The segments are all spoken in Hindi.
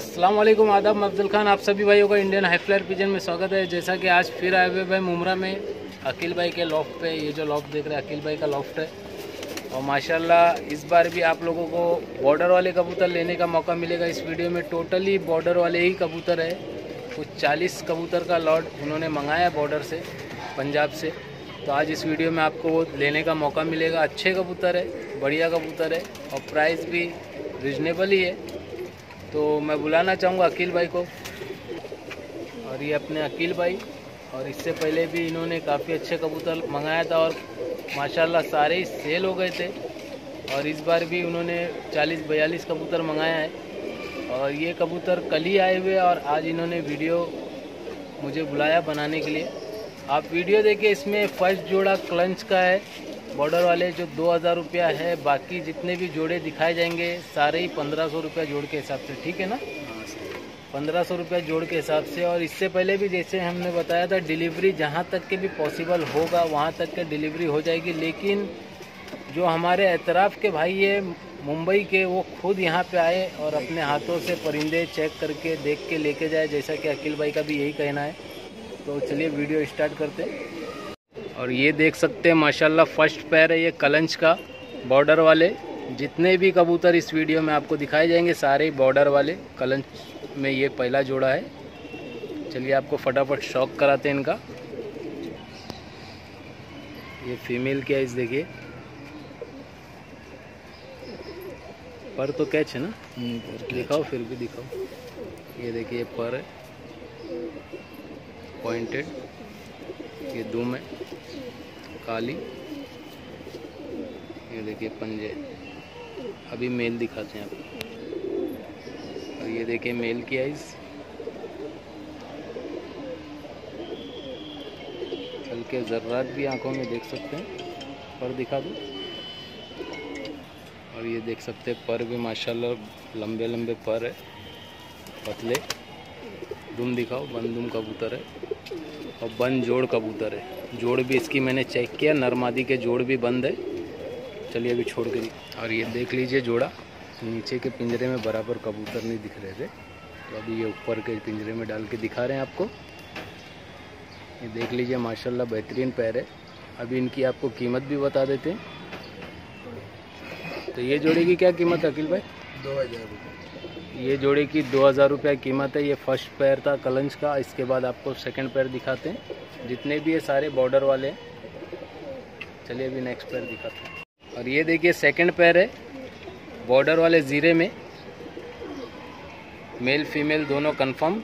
अस्सलाम वालेकुम, आदाब। मैं अफजल खान, आप सभी भाइयों का इंडियन हाई फ्लायर पिजन में स्वागत है। जैसा कि आज फिर आए हुए भाई मुमरा में अकील भाई के लॉफ्ट पे। ये जो लॉफ्ट देख रहे हैं अकील भाई का लॉफ्ट है। और माशाल्लाह इस बार भी आप लोगों को बॉर्डर वाले कबूतर लेने का मौका मिलेगा। इस वीडियो में टोटली बॉर्डर वाले ही कबूतर है। कुछ 40 कबूतर का लॉट उन्होंने मंगाया बॉर्डर से, पंजाब से। तो आज इस वीडियो में आपको वो लेने का मौका मिलेगा। अच्छे कबूतर है, बढ़िया कबूतर है और प्राइस भी रिजनेबल ही है। तो मैं बुलाना चाहूँगा अकील भाई को। और ये अपने अकील भाई, और इससे पहले भी इन्होंने काफ़ी अच्छे कबूतर मंगाया था और माशाल्लाह सारे ही सेल हो गए थे। और इस बार भी उन्होंने 40-42 कबूतर मंगाया है। और ये कबूतर कल ही आए हुए और आज इन्होंने वीडियो मुझे बुलाया बनाने के लिए। आप वीडियो देखिए, इसमें फर्स्ट जोड़ा क्लंच का है बॉर्डर वाले, जो 2000 रुपया है। बाकी जितने भी जोड़े दिखाए जाएंगे सारे ही 1500 रुपया जोड़ के हिसाब से, ठीक है ना? 1500 रुपया जोड़ के हिसाब से। और इससे पहले भी जैसे हमने बताया था, डिलीवरी जहाँ तक के भी पॉसिबल होगा वहाँ तक के डिलीवरी हो जाएगी। लेकिन जो हमारे एतराफ़ के भाई है मुंबई के, वो खुद यहाँ पे आए और अपने हाथों से परिंदे चेक करके देख के लेके जाए, जैसा कि अकील भाई का भी यही कहना है। तो चलिए वीडियो स्टार्ट करते हैं। और ये देख सकते हैं माशाल्लाह फर्स्ट पैर है ये कलंच का बॉर्डर वाले। जितने भी कबूतर इस वीडियो में आपको दिखाए जाएंगे सारे बॉर्डर वाले कलंच में ये पहला जोड़ा है। चलिए आपको फटाफट शौक कराते हैं इनका। ये फीमेल क्या है, इस देखिए पर तो कैच है ना, दिखाओ फिर भी दिखाओ। ये देखिए पर है पॉइंटेड, ये दुम है काली। ये देखिए पंजे। अभी मेल दिखाते हैं आपको। और ये देखिए मेल की आइज। हल्के जर्रात भी आंखों में देख सकते हैं। पर दिखा दो। और ये देख सकते हैं पर भी माशाल्लाह लंबे लंबे पर है, पतले। दुम दिखाओ, बंद दुम कबूतर है और बंद जोड़ कबूतर है। जोड़ भी इसकी मैंने चेक किया, नरमादी के जोड़ भी बंद है। चलिए अभी छोड़ के। और ये देख लीजिए जोड़ा, नीचे के पिंजरे में बराबर कबूतर नहीं दिख रहे थे, तो अभी ये ऊपर के पिंजरे में डाल के दिखा रहे हैं आपको। ये देख लीजिए माशाल्लाह बेहतरीन पैर है। अभी इनकी आपको कीमत भी बता देते हैं। तो ये जोड़े की क्या कीमत है अकील भाई? 2000 रुपये। ये जोड़े की 2000 रुपये कीमत है। ये फर्स्ट पैर था कलंच का। इसके बाद आपको सेकंड पैर दिखाते हैं। जितने भी ये सारे बॉर्डर वाले हैं। चलिए अभी नेक्स्ट पैर दिखाते हैं। और ये देखिए सेकंड पैर है बॉर्डर वाले जीरे में, मेल फीमेल दोनों कंफर्म।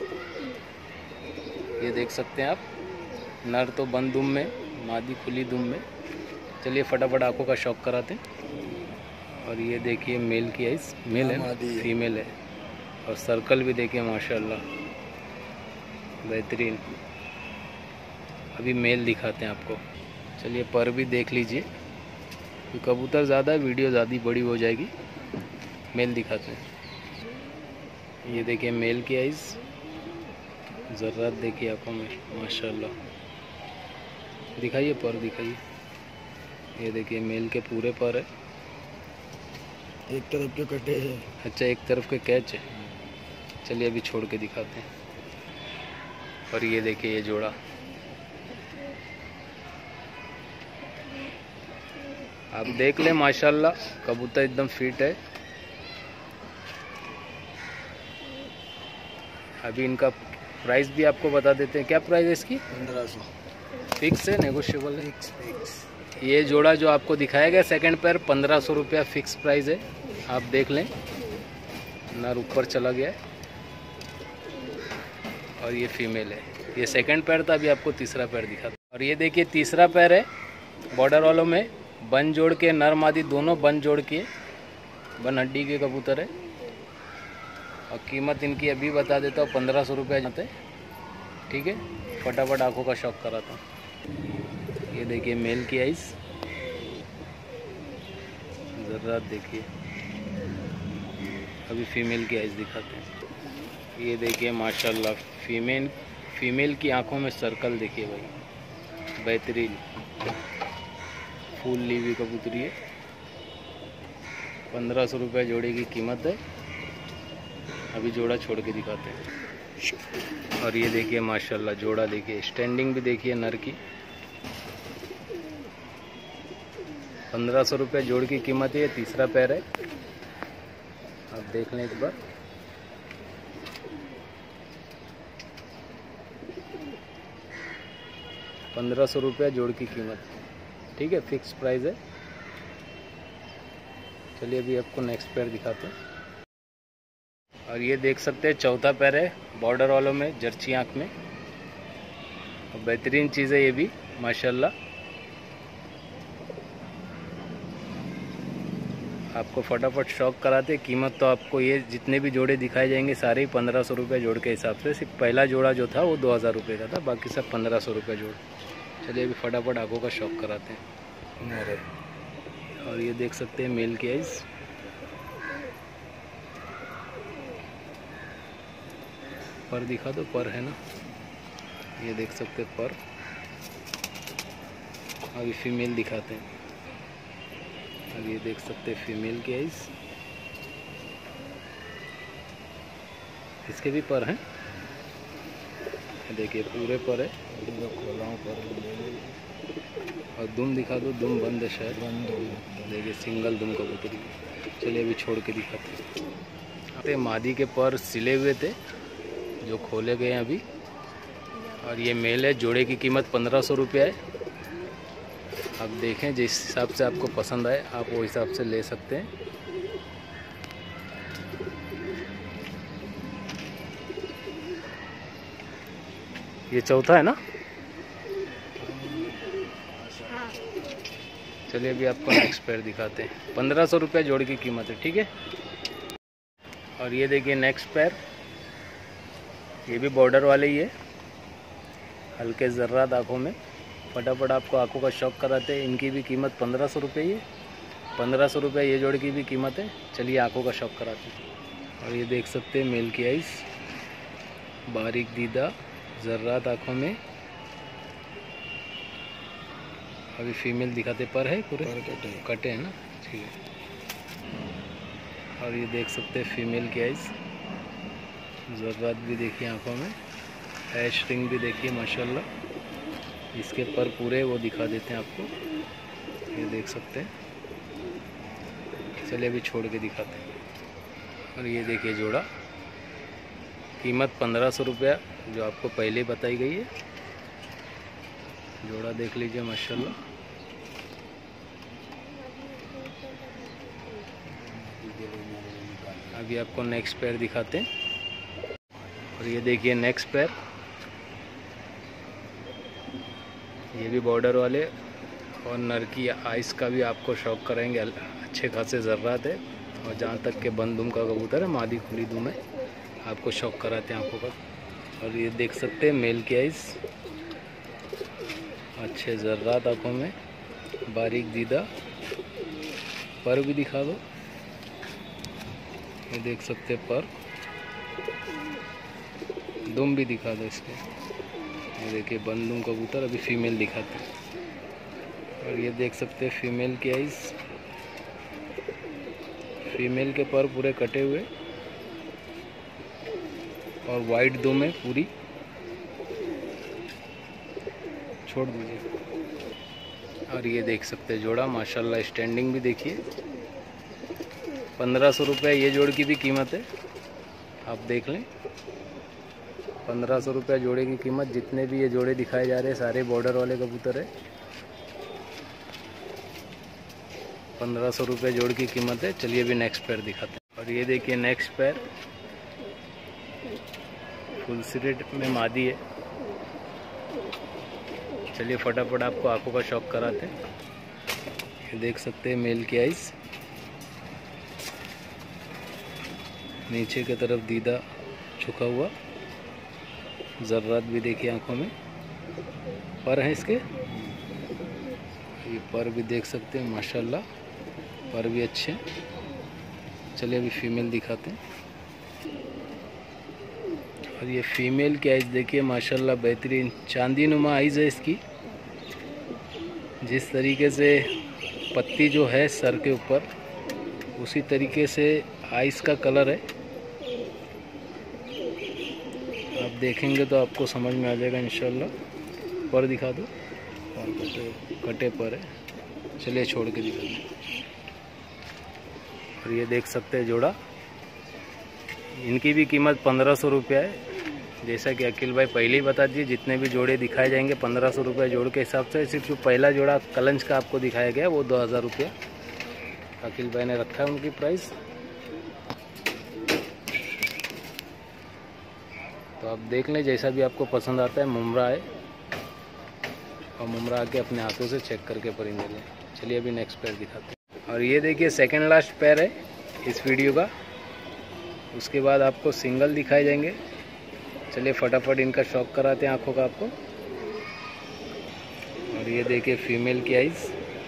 ये देख सकते हैं आप, नर तो बंद दुम में, मादी खुली दुम में। चलिए फटाफट आंखों का शौक कराते हैं। और ये देखिए मेल की आइस, मेल है, फीमेल है। और सर्कल भी देखिए माशाल्लाह बेहतरीन। अभी मेल दिखाते हैं आपको। चलिए पर भी देख लीजिए, कबूतर ज़्यादा है, वीडियो ज़्यादा बड़ी हो जाएगी। मेल दिखाते हैं। ये देखिए मेल की आइज़, ज़र्रात देखिए आंखों में माशाल्लाह। दिखाइए पर दिखाइए। ये देखिए मेल के पूरे पर है, एक तरफ के कटे हैं। अच्छा एक तरफ के कैच है। चलिए अभी छोड़ के दिखाते हैं। और ये देखिए ये जोड़ा, आप देख लें माशाल्लाह कबूतर एकदम फिट है। अभी इनका प्राइस भी आपको बता देते हैं। क्या प्राइस है इसकी? 1500 फिक्स है, नेगोशिएबल है? फिक्स। ये जोड़ा जो आपको दिखाया गया सेकंड पैर 1500 रुपया फिक्स प्राइस है। आप देख लें, नर ऊपर चला गया है और ये फीमेल है। ये सेकंड पैर था, अभी आपको तीसरा पैर दिखा। और ये देखिए तीसरा पैर है बॉर्डर वालों में, बन जोड़ के, नर मादी दोनों बन जोड़ के, बन हड्डी के कबूतर है। और कीमत इनकी अभी बता देता हूँ, 1500 रुपया जाते, ठीक है? फटाफट आंखों का शौक कराता हूँ। ये देखिए मेल की आइस, ज़र्रात देखिए। अभी फीमेल की आइस दिखाते हैं। ये देखिए माशाल्लाह फीमेल की आंखों में सर्कल देखिए भाई, बेहतरीन। फूल ली हुई कबूतरी है, 1500 रुपये जोड़ी की कीमत है। अभी जोड़ा छोड़ के दिखाते हैं। और ये देखिए माशाल्लाह जोड़ा देखिए, स्टैंडिंग भी देखिए नर की। 1500 रुपये जोड़ की कीमत है। तीसरा पैर है, आप देख लें एक बार। ₹1500 जोड़ की कीमत, ठीक है, फिक्स प्राइस है। चलिए अभी आपको नेक्स्ट पैर दिखाते हैं। और ये देख सकते हैं चौथा पैर है, बॉर्डर वालों में, जर्सी आँख में। और बेहतरीन चीज़ है ये भी माशाल्लाह। आपको फटाफट शॉक कराते। कीमत तो आपको ये जितने भी जोड़े दिखाए जाएंगे सारे ही 1500 रुपये जोड़ के हिसाब से। सिर्फ पहला जोड़ा जो था वो 2000 रुपये का था, बाकी सब 1500 रुपये जोड़। चलिए अभी फटाफट आंखों का शॉक कराते हैं। और ये देख सकते हैं मेल की आइज़। पर दिखा दो, पर है ना, ये देख सकते हैं पर। अभी फीमेल दिखाते हैं। अब ये देख सकते हैं फीमेल की आइज़, इसके भी पर हैं, देखिए पूरे पर है। और दुम दिखा दो, दुम बंद है शायद, देखिए सिंगल दुम कबूतरी। चलिए अभी छोड़ के दिखाते हैं। मादी के पर सिले हुए थे जो खोले गए हैं अभी। और ये मेल है, जोड़े की कीमत 1500 रुपये है। आप देखें जिस हिसाब से आपको पसंद आए आप वो हिसाब से ले सकते हैं। ये चौथा है ना। चलिए अभी आपको नेक्स्ट पैर दिखाते हैं। 1500 रुपये जोड़ की कीमत है, ठीक है। और ये देखिए नेक्स्ट पैर, ये भी बॉर्डर वाले ही है, हल्के ज़र्रात आँखों में। फटाफट आपको आंखों का शौक कराते हैं। इनकी भी कीमत 1500 रुपये ही है। 1500 रुपये ये जोड़ की भी कीमत है। चलिए आंखों का शौक कराते हैं। और ये देख सकते हैं मेल की आइज़, बारीक दीदा ज़र्रात आँखों में। अभी फीमेल दिखाते, पर है पूरे कटे हैं ना, ठीक है। और ये देख सकते हैं फीमेल की आइज़, ज़र्रात भी देखिए आँखों में, हैश रिंग भी देखिए माशाल्लाह। इसके पर पूरे वो दिखा देते हैं आपको, ये देख सकते हैं। चलिए अभी छोड़ के दिखाते हैं। और ये देखिए जोड़ा, कीमत 1500 रुपया जो आपको पहले बताई गई है। जोड़ा देख लीजिए माशाल्लाह। अभी आपको नेक्स्ट पैर दिखाते हैं। और ये देखिए नेक्स्ट पैर, ये भी बॉर्डर वाले। और नर की आइस का भी आपको शौक करेंगे, अच्छे खासे ज़र्रात है। और जहाँ तक के बंद दुम का कबूतर है, मादी खुली दुम है, आपको शौक कराते हैं आँखों का। और ये देख सकते हैं मेल की आइस, अच्छे ज़र्रात आँखों में, बारीक दीदा। पर भी दिखा दो, ये देख सकते हैं पर। दुम भी दिखा दो इसके, ये देखिए बंदूम कबूतर। अभी फीमेल दिखाते हैं। और ये देख सकते हैं फीमेल की आइज़, फीमेल के पर पूरे कटे हुए और वाइट दुम है पूरी। छोड़ दीजिए। और ये देख सकते हैं जोड़ा माशाल्लाह, स्टैंडिंग भी देखिए। 1500 रुपये ये जोड़ की भी कीमत है, आप देख लें। 1500 रुपये जोड़े की कीमत। जितने भी ये जोड़े दिखाए जा रहे हैं सारे बॉर्डर वाले कबूतर है। 1500 रुपये जोड़ की कीमत है। चलिए अभी नेक्स्ट पैर दिखाते हैं। और ये देखिए नेक्स्ट पैर, फुल सीटेड में मादी है। चलिए फटाफट आपको आंखों का शौक कराते हैं। ये देख सकते हैं मेल की आइज़, नीचे की तरफ दीदा झुका हुआ, ज़र्रात भी देखिए आंखों में। पर हैं इसके, ये पर भी देख सकते हैं माशाल्लाह, पर भी अच्छे हैं। चलिए अभी फीमेल दिखाते हैं। और ये फीमेल की आइज़ देखिए माशाल्लाह, बेहतरीन चांदी नुमा आइज़ है इसकी। जिस तरीके से पत्ती जो है सर के ऊपर, उसी तरीके से आइज़ का कलर है। देखेंगे तो आपको समझ में आ जाएगा इंशाल्लाह। पर दिखा दो, और कटे पर है। चलिए छोड़ के दिखा दो। और ये देख सकते हैं जोड़ा, इनकी भी कीमत 1500 रुपया है। जैसा कि अकील भाई पहले ही बता दिए, जितने भी जोड़े दिखाए जाएंगे 1500 रुपये जोड़ के हिसाब से। सिर्फ जो पहला जोड़ा कलंच का आपको दिखाया गया वो 2000 रुपया अकील भाई ने रखा है उनकी प्राइस। तो आप देख लें, जैसा भी आपको पसंद आता है। मुमरा है, और मुमरा आके अपने हाथों से चेक करके परिंदे लें। चलिए अभी नेक्स्ट पैर दिखाते हैं। और ये देखिए सेकंड लास्ट पैर है इस वीडियो का। उसके बाद आपको सिंगल दिखाए जाएंगे। चलिए फटाफट इनका शौक कराते हैं आँखों का आपको। और ये देखिए फीमेल की आइज़,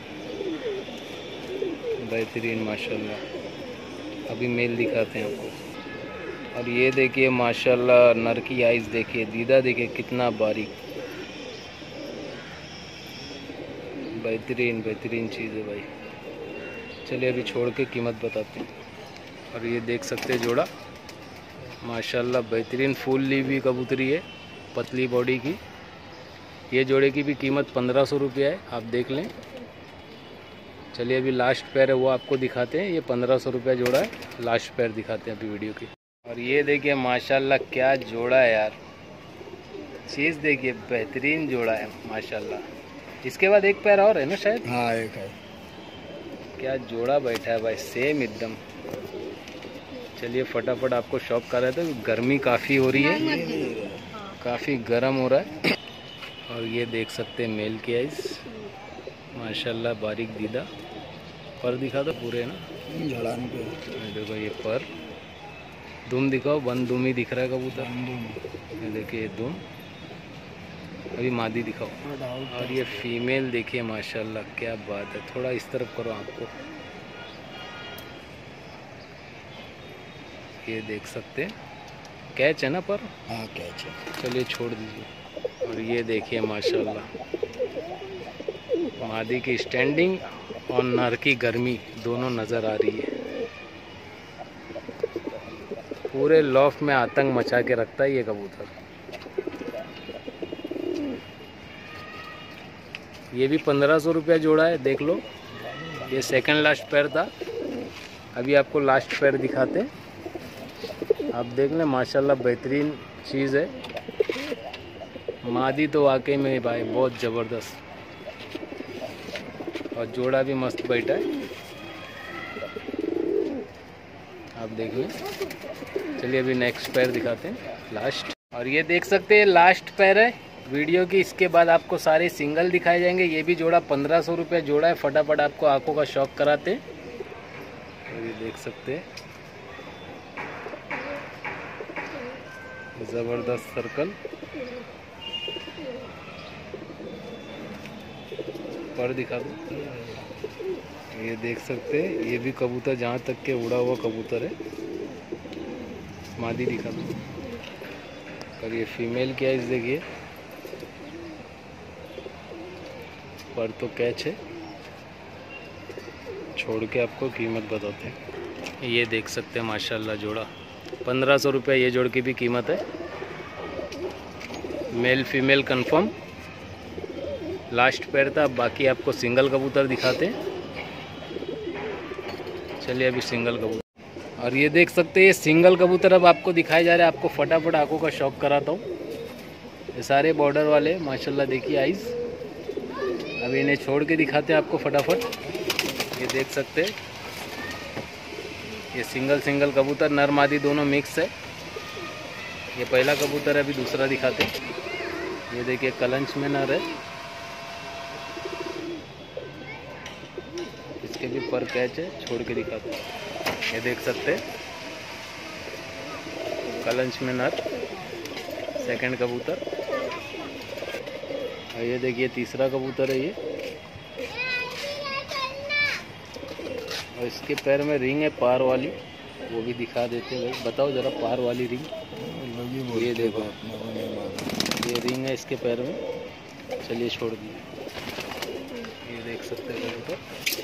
बेहतरीन माशाल्लाह। अभी मेल दिखाते हैं आपको। और ये देखिए माशाल्लाह नर की आइज़ देखिए, दीदा देखिए कितना बारीक, बेहतरीन बेहतरीन चीज़ है भाई। चलिए अभी छोड़ के कीमत बताते हैं। और ये देख सकते हैं जोड़ा माशाल्लाह बेहतरीन फुल ली हुई कबूतरी है, पतली बॉडी की। ये जोड़े की भी कीमत 1500 रुपया है, आप देख लें। चलिए अभी लास्ट पैर है वो आपको दिखाते हैं। ये 1500 रुपया जोड़ा है, लास्ट पैर दिखाते हैं अभी वीडियो की। और ये देखिए माशाल्लाह क्या जोड़ा है यार, चीज़ देखिए बेहतरीन जोड़ा है माशाल्लाह। इसके बाद एक पैर और है ना शायद? हाँ एक है। क्या जोड़ा बैठा है भाई, सेम एकदम। चलिए फटाफट आपको शॉप कर रहे थे, गर्मी काफ़ी हो रही है, काफ़ी गर्म हो रहा है। और ये देख सकते हैं मेल की आइज़ माशाल्लाह बारीक दीदा। पर दिखा दो पूरे ना, झड़ान पे देखो ये पर। दुम दिखाओ, बंद दुम ही दिख रहा है कबूतर। ये देखिए दुम। अभी मादी दिखाओ। और ये फीमेल देखिए माशाल्लाह क्या बात है। थोड़ा इस तरफ करो आपको, ये देख सकते हैं कैच है ना पर। हाँ कैच है। चलिए छोड़ दीजिए। और ये देखिए माशाल्लाह मादी की स्टैंडिंग और नर की गर्मी दोनों नज़र आ रही है। पूरे लॉफ्ट में आतंक मचा के रखता है ये कबूतर। ये भी 1500 रुपया जोड़ा है, देख लो। ये सेकंड लास्ट पैर था, अभी आपको लास्ट पैर दिखाते हैं। आप देख लें माशाल्लाह बेहतरीन चीज़ है। मादी तो वाकई में भाई बहुत ज़बरदस्त, और जोड़ा भी मस्त बैठा है, आप देख लें। चलिए अभी नेक्स्ट पैर दिखाते हैं, लास्ट। और ये देख सकते हैं लास्ट पैर है वीडियो की। इसके बाद आपको सारे सिंगल दिखाए जाएंगे। ये भी जोड़ा 1500 रुपये जोड़ा है। फटाफट आपको आंखों का शौक कराते हैं। और ये देख सकते हैं ज़बरदस्त सर्कल। पर दिखा दो, ये देख सकते हैं। ये भी कबूतर जहाँ तक के उड़ा हुआ कबूतर है। मादी दिखा दो। और ये फीमेल की आइज़ देखिए, पर तो कैच है। छोड़ के आपको कीमत बताते हैं। ये देख सकते हैं माशाल्लाह जोड़ा 1500 रुपये ये जोड़ की भी कीमत है। Male female confirm. लास्ट पैर था, बाकी आपको सिंगल कबूतर दिखाते हैं। चलिए अभी सिंगल कबूतर। और ये देख सकते हैं ये सिंगल कबूतर अब आपको दिखाए जा रहे हैं। आपको फटाफट आंखों का शौक कराता हूँ। ये सारे बॉर्डर वाले माशाल्लाह देखिए आइज़। अभी इन्हें छोड़ के दिखाते हैं आपको फटाफट। ये देख सकते हैं ये सिंगल कबूतर, नर मादी दोनों मिक्स है। ये पहला कबूतर है, अभी दूसरा दिखाते हैं। ये देखिए कलंच में नर है, इसके भी पर कैच है। छोड़ के दिखाते हैं। ये देख सकते हैं कलंच में नर, सेकंड कबूतर। और ये देखिए तीसरा कबूतर है ये। और इसके पैर में रिंग है पार वाली, वो भी दिखा देते हैं भाई। बताओ ज़रा पार वाली रिंग। ये देखो ये रिंग है इसके पैर में। चलिए छोड़ दिए। ये देख सकते हैं कबूतर।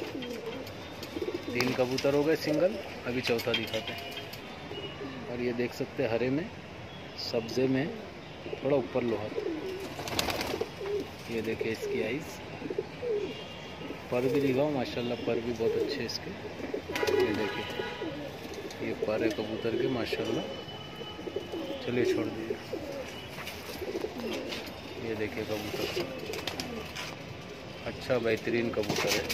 3 कबूतर हो गए सिंगल, अभी चौथा दिखाते हैं। और ये देख सकते हैं हरे में, सब्जे में थोड़ा ऊपर लो हाथ। ये देखिए इसकी आइज़, पर भी दिखाओ माशाल्लाह, पर भी बहुत अच्छे इसके। ये देखिए ये पर है कबूतर के माशाल्लाह। चलिए छोड़ दीजिए। ये देखिए कबूतर, अच्छा बेहतरीन कबूतर है।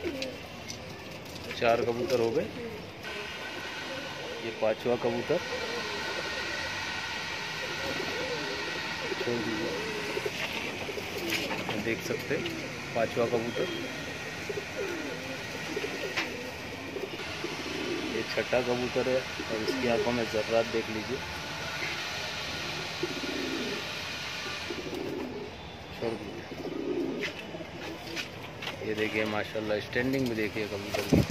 4 कबूतर हो गए, ये 5वां कबूतर। छोड़ दीजिए, देख सकते 5वां कबूतर। ये 6ठा कबूतर है और इसकी आंखों में ज़र्रात देख लीजिए। छोड़ दीजिए। ये देखिए माशाल्लाह स्टैंडिंग भी देखिए कबूतर की।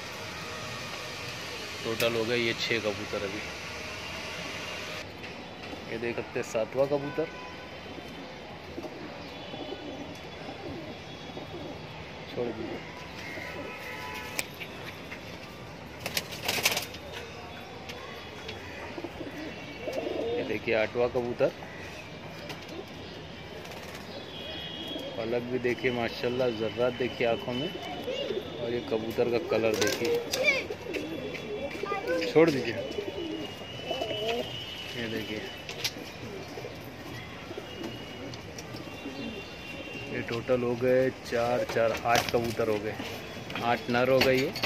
टोटल हो गए ये 6 कबूतर अभी। ये देख सकते हैं 7वां कबूतर। छोड़ दीजिए। ये देखिए 8वां कबूतर। पलक भी देखिए माशाल्लाह, ज़र्रात देखिए आंखों में, और ये कबूतर का कलर देखिए। छोड़ दीजिए। ये देखिए ये टोटल हो गए 4 4 8 कबूतर हो गए। 8 नर हो गए ये।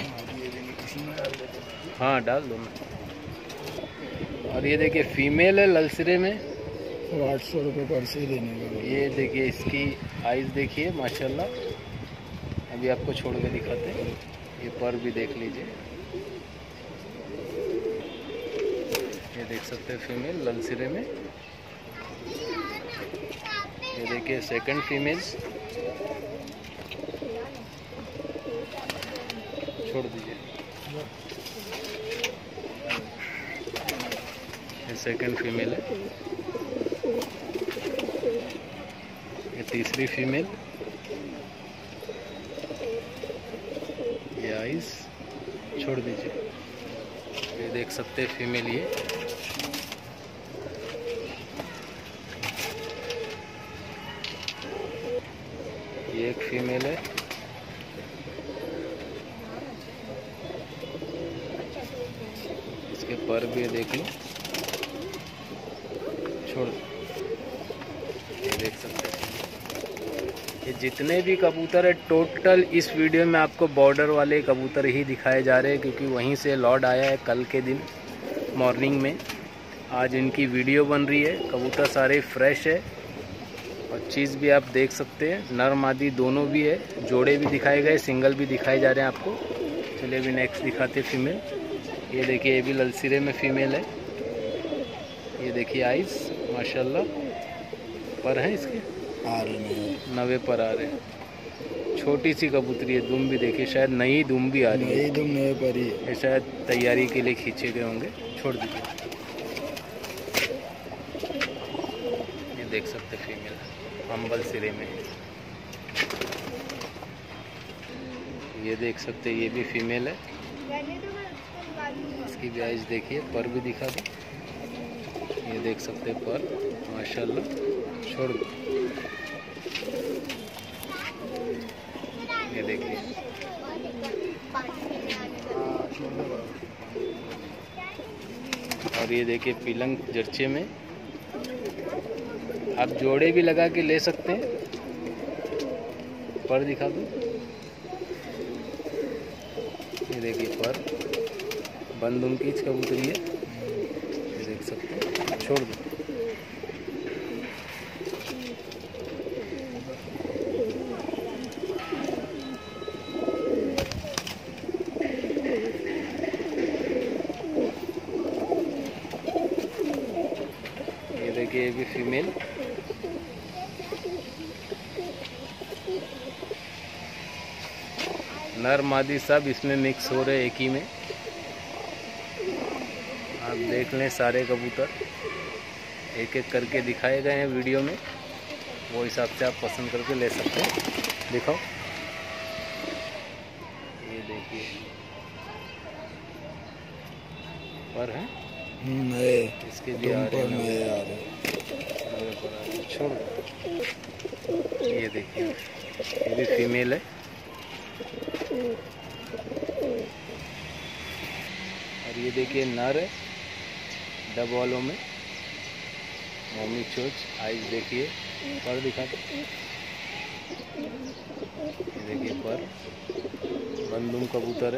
हाँ डाल दो मैं। और ये देखिए फीमेल है ललसिरे में। 800 रुपये पर से लेने का। ये देखिए इसकी आइज़ देखिए माशाल्लाह। अभी आपको छोड़ के दिखाते हैं। ये पर भी देख लीजिए। ये देख सकते हैं फीमेल ललसिरे में। ये देखिए सेकंड फीमेल। छोड़ दीजिए। ये सेकंड फीमेल है। ये तीसरी फीमेल। ये आइस। छोड़ दीजिए। ये देख सकते हैं फीमेल ये। ये एक फीमेल है। इसके पर भी देख लो। छोड़, ये देख सकते हैं। ये जितने भी कबूतर है टोटल इस वीडियो में आपको बॉर्डर वाले कबूतर ही दिखाए जा रहे हैं, क्योंकि वहीं से लॉट आया है कल के दिन मॉर्निंग में। आज इनकी वीडियो बन रही है। कबूतर सारे फ्रेश है और चीज़ भी आप देख सकते हैं, नर मादी दोनों भी है। जोड़े भी दिखाए गए, सिंगल भी दिखाए जा रहे हैं आपको। चलिए अभी नेक्स्ट दिखाते हैं फीमेल। ये देखिए ये भी ललसिरे में फीमेल है। ये देखिए आइज़ माशाल्लाह, पर हैं इसके आ रहे हैं, 90 पर आ रहे हैं। छोटी सी कबूतरी है। दुम भी देखिए, शायद नई दुम भी आ रही है। नई दुम नए पर ही। ये शायद तैयारी के लिए खींचे गए होंगे। छोड़ दीजिए। ये देख सकते फीमेल अंबल सिरे में। ये देख सकते ये भी फीमेल है। इसकी भी आइज़ देखिए, पर भी दिखा दो। ये देख सकते पर माशाल्लाह। छोड़ दो। ये देखिए और ये देखिए पीलंग जर्चे में। आप जोड़े भी लगा के ले सकते हैं। पर दिखा दो। ये देखिए पर बंद उनकी कबूतरी है। ये देख सकते हैं। छोड़ दो। ये देखिए ये भी फीमेल। नर मादी सब इसमें मिक्स हो रहे एक ही में। आप देख लें सारे कबूतर एक एक करके दिखाए गए हैं वीडियो में। वो हिसाब से आप पसंद करके ले सकते हैं। दिखाओ। ये देखिए पर है नए इसके भी आ रहे हैं। नए आ रहे। ऊपर आ गया, छोड़ दो। ये देखिए, ये भी फीमेल है। और ये देखिए नर है, डब वालों में, मोमी चोच। आइज देखिए, पर दिखा दो। ये देखिए पर, बंदूम कबूतर है।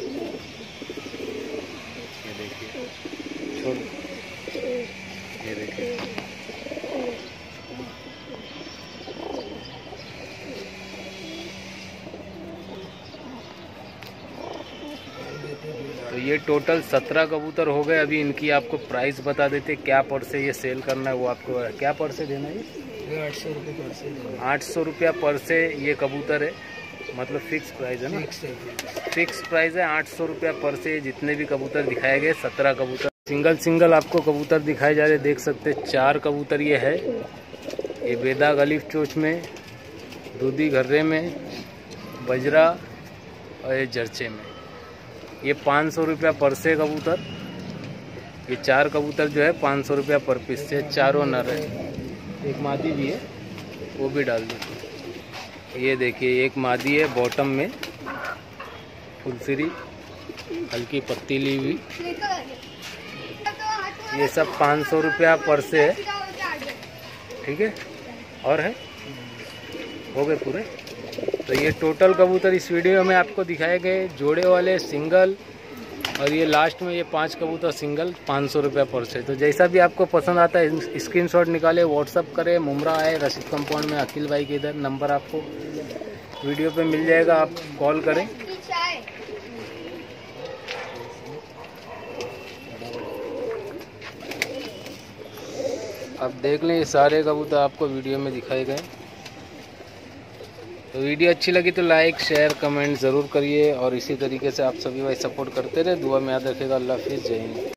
ये देखिए, छोड़, ये देखिए। तो ये टोटल 17 कबूतर हो गए। अभी इनकी आपको प्राइस बता देते, क्या पर से ये सेल करना है वो आपको क्या पर से देना है। ये 800 रुपये पर से देना। 800 रुपया पर से ये कबूतर है, मतलब फिक्स प्राइस है ना। फिक्स प्राइस है 800 रुपया पर से। जितने भी कबूतर दिखाए गए 17 कबूतर, सिंगल आपको कबूतर दिखाए जा रहे, देख सकते 4 कबूतर ये है। ये बेदा गलीफ चोच में, दूधी घर्रे में, बजरा और ये जर्चे में। ये 500 रुपया पर से कबूतर। ये 4 कबूतर जो है 500 रुपया पर पीस से, चारों नर है। एक मादी भी है, वो भी डाल दो। ये देखिए एक मादी है बॉटम में, फुलसिरी, हल्की पत्ती ली हुई। ये सब 500 रुपया पर से है, ठीक है। और है, हो गए पूरे। तो ये टोटल कबूतर इस वीडियो में आपको दिखाए गए, जोड़े वाले, सिंगल, और ये लास्ट में ये 5 कबूतर सिंगल 500 रुपया पर से। तो जैसा भी आपको पसंद आता है स्क्रीनशॉट निकाले, व्हाट्सअप करें। मुमरा आए, रशीद कंपाउंड में, अखिल भाई के इधर। नंबर आपको वीडियो पे मिल जाएगा, आप कॉल करें। अब देख लें, ये सारे कबूतर आपको वीडियो में दिखाए गए। तो वीडियो अच्छी लगी तो लाइक, शेयर, कमेंट ज़रूर करिए। और इसी तरीके से आप सभी भाई सपोर्ट करते रहे। दुआ में याद रखेगा। अल्लाह हाफिज़, जय हिंद।